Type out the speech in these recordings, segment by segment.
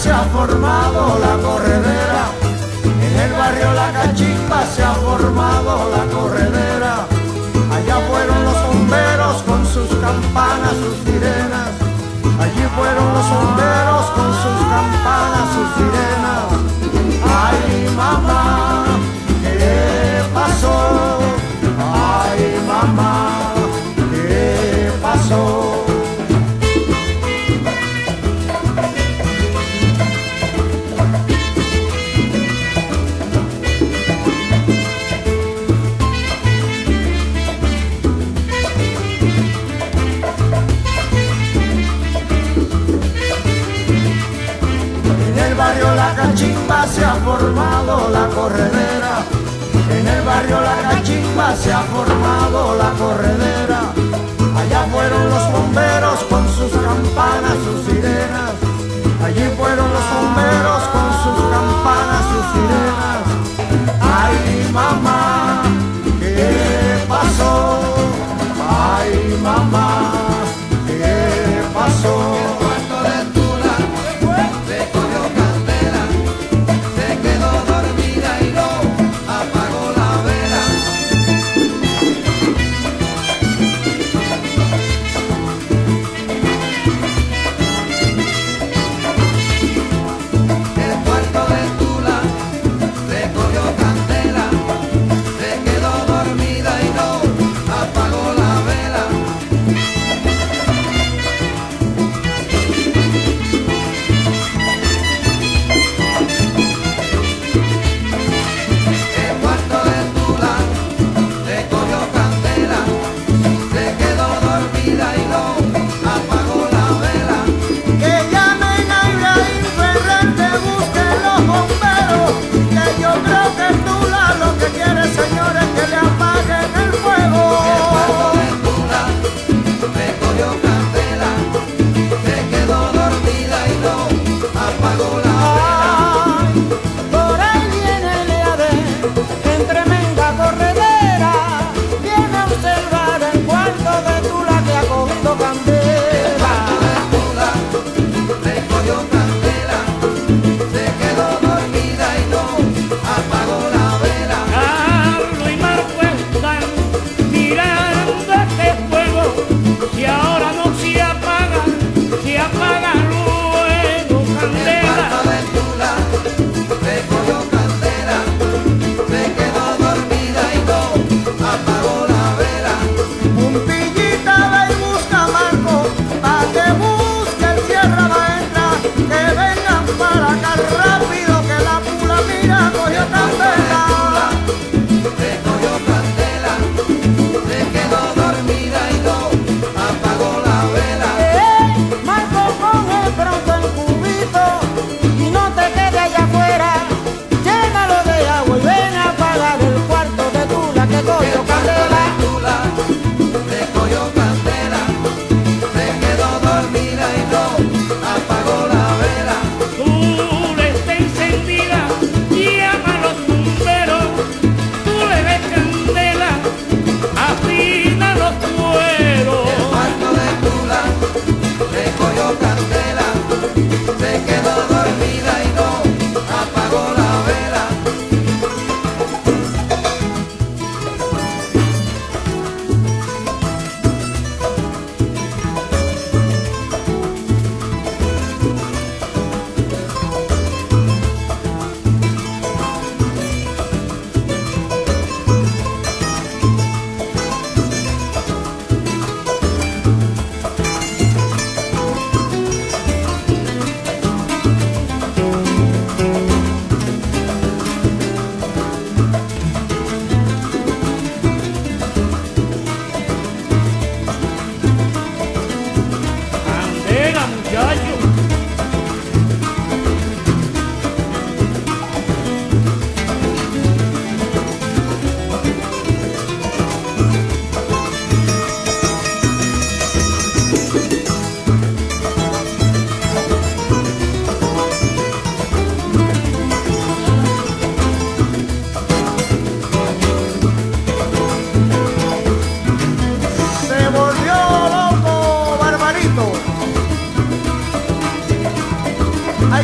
se ha formado la corredera. En el barrio La Cachimba se ha formado la corredera. Allá fueron los bomberos con sus campanas, sus sirenas. Allí fueron los bomberos con sus campanas, sus sirenas. Ay, mamá, ¿qué pasó? Ay, mamá, ¿qué pasó? En el barrio La Cachimba se ha formado la corredera. En el barrio La Cachimba se ha formado la corredera. Allá fueron los bomberos con sus campanas, sus sirenas. Allí fueron los bomberos con sus campanas, sus sirenas. Ay, mamá, ¿qué pasó? Ay, mamá, ¿qué pasó?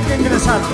que ingresarlo.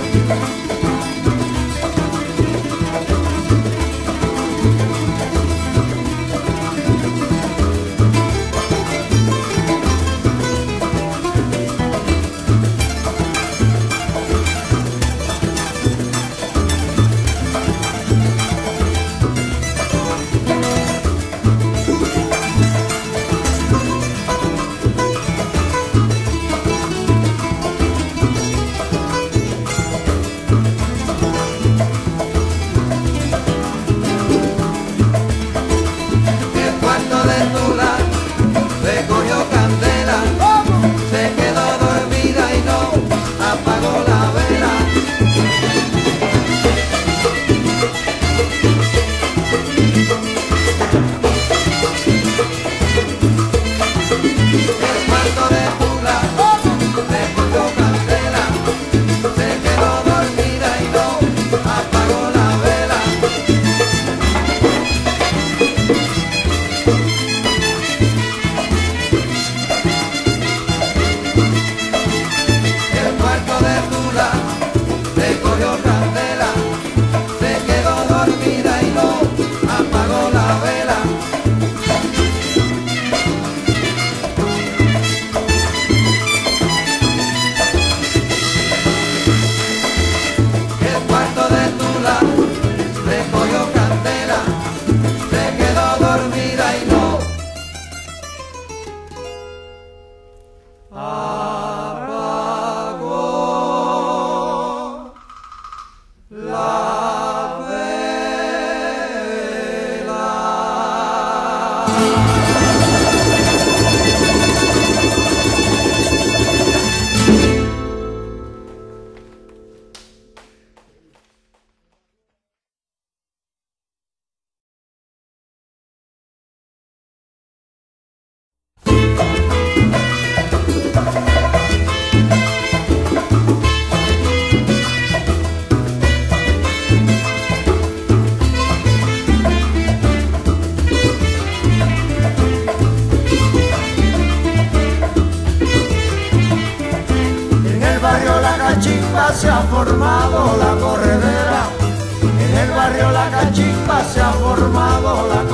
Se ha formado la corredera, en el barrio La Cachimba se ha formado la